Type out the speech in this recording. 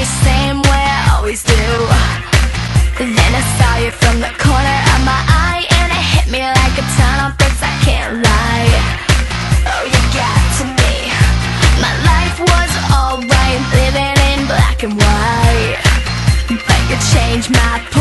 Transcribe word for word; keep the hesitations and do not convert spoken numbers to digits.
the same way I always do. Then I saw you from the corner of my eye, and it hit me like a ton of bricks, I can't lie. Oh, you got to me. My life was alright, living in black and white, but you changed my point.